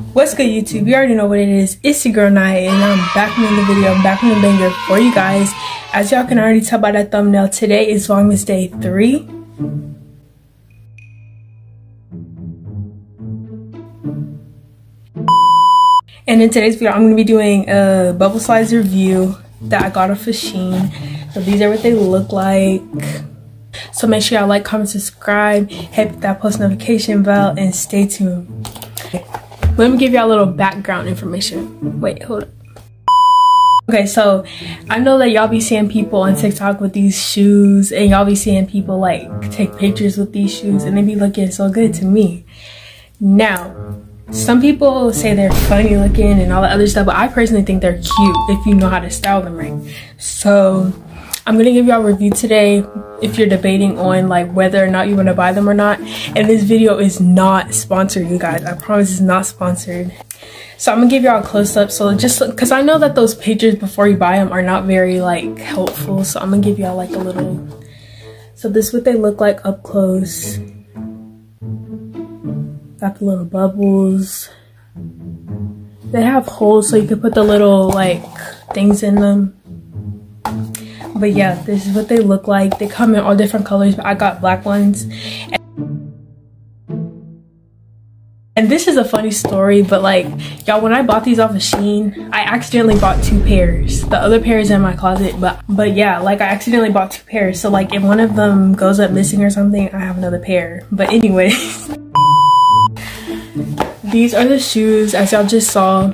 What's good, YouTube? You already know what it is. It's your girl Naya, and I'm back with another video. I'm back with a banger for you guys. As y'all can already tell by that thumbnail, today is Vlogmas Day 3. And in today's video, I'm going to be doing a bubble slides review that I got off of Shein. So these are what they look like. So make sure y'all like, comment, subscribe, hit that post notification bell, and stay tuned. Let me give y'all a little background information. Wait, hold up. Okay, so I know that y'all be seeing people on TikTok with these shoes, and y'all be seeing people like take pictures with these shoes, and they be looking so good to me. Now, some people say they're funny looking and all that other stuff, but I personally think they're cute if you know how to style them right. So I'm gonna give y'all a review today if you're debating on like whether or not you want to buy them or not. And this video is not sponsored, you guys. I promise it's not sponsored. So I'm gonna give y'all a close-up, so just because I know that those pictures before you buy them are not very like helpful, so I'm gonna give y'all like a little. So this is what they look like up close. Got the little bubbles. They have holes so you can put the little like things in them. But yeah, this is what they look like. They come in all different colors, but I got black ones. And this is a funny story, but like, y'all, when I bought these off of Shein, I accidentally bought 2 pairs. The other pair is in my closet, but yeah, like I accidentally bought 2 pairs. So like if one of them goes up missing or something, I have another pair. But anyways, these are the shoes as y'all just saw.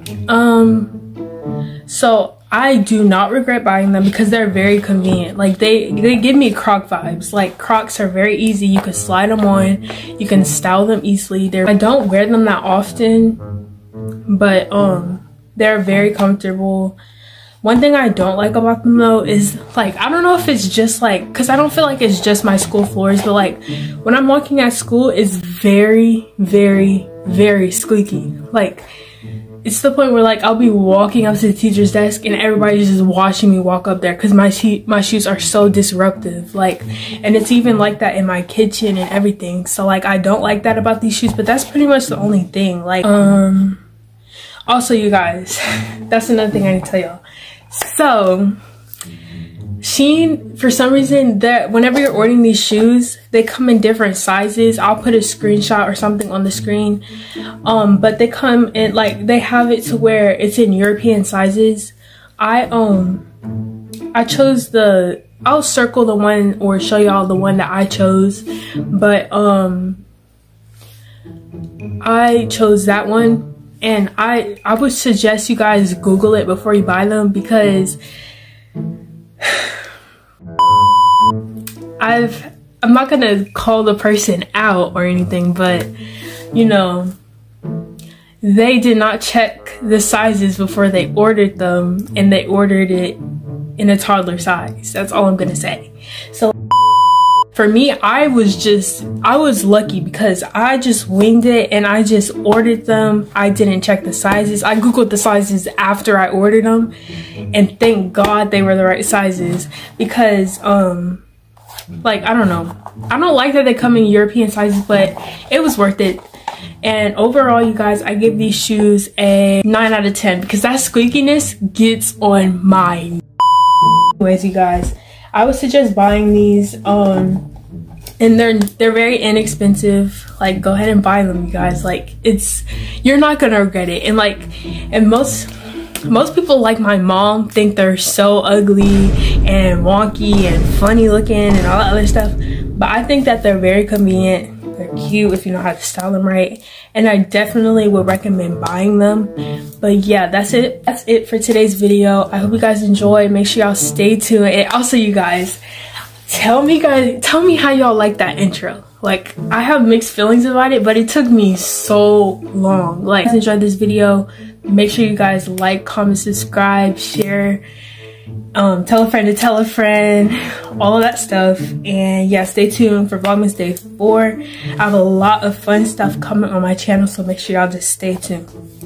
So I do not regret buying them because they're very convenient. Like they give me Croc vibes. Like Crocs are very easy. You can slide them on. You can style them easily. I don't wear them that often, but they're very comfortable. One thing I don't like about them though is like, I don't know if it's just like, cause I don't feel like it's just my school floors, but like when I'm walking at school, it's very, very, very squeaky. Like it's the point where like I'll be walking up to the teacher's desk and everybody's just watching me walk up there because my shoes are so disruptive. Like, and it's even like that in my kitchen and everything. So like I don't like that about these shoes, but that's pretty much the only thing. Like also, you guys, that's another thing I need to tell y'all. So Shein, for some reason, that whenever you're ordering these shoes, they come in different sizes. I'll put a screenshot or something on the screen. But they come in like, they have it to where it's in European sizes. I chose I'll circle the one or show y'all the one that I chose, but I chose that one, and I would suggest you guys Google it before you buy them, because I'm not gonna call the person out or anything, but you know, they did not check the sizes before they ordered them, and they ordered it in a toddler size. That's all I'm gonna say. So for me, I was lucky because I just winged it and I just ordered them. I didn't check the sizes. I googled the sizes after I ordered them, and thank God they were the right sizes, because like I don't know, I don't like that they come in European sizes, but it was worth it. And overall, you guys, I give these shoes a 9 out of 10 because that squeakiness gets on my. Anyways, you guys, I would suggest buying these. And they're very inexpensive. Like, go ahead and buy them, you guys. Like, you're not gonna regret it. And like, and most people like my mom think they're so ugly and wonky and funny looking and all that other stuff, but I think that they're very convenient. They're cute if you know how to style them right, and I definitely would recommend buying them. But yeah, that's it for today's video. I hope you guys enjoyed. Make sure y'all stay tuned, and also, you guys, tell me how y'all like that intro. Like, I have mixed feelings about it, but it took me so long. Like, if you enjoyed this video, make sure you guys like, comment, subscribe, share, tell a friend to tell a friend, all of that stuff. And yeah, stay tuned for Vlogmas Day 4. I have a lot of fun stuff coming on my channel, so make sure y'all just stay tuned.